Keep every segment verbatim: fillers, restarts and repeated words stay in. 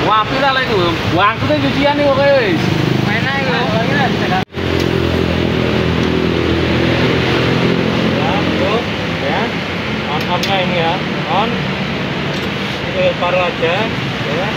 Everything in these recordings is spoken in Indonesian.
Wapi lah itu. Waktunya cucian nih pokoknya wis. Main aja lo. Ya, tuh, ya. On-onnya ini ya, on. Ini paruh aja, ya.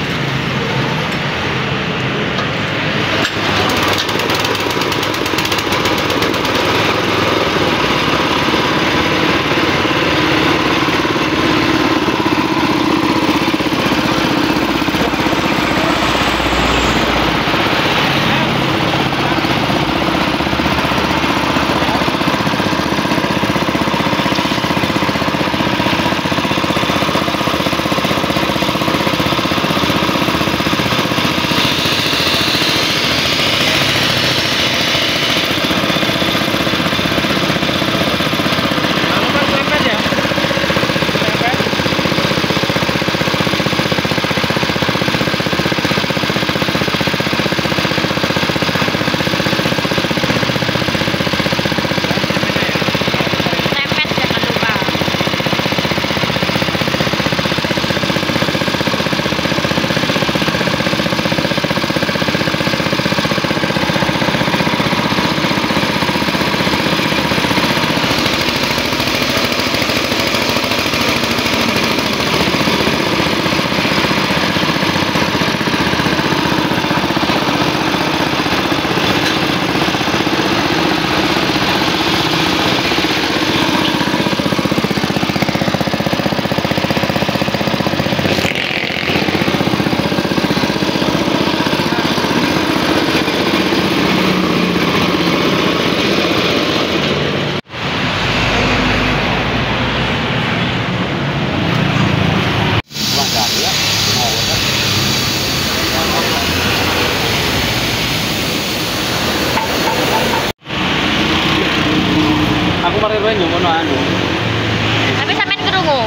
Aku mari wae ngono anu. Tapi sampean krungu.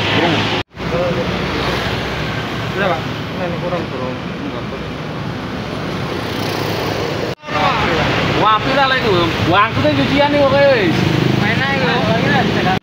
Udah, Pak. Ini kurang kurang. Wapi lah itu. Waktunya cucian nih pokoknya wis. Main aja lo.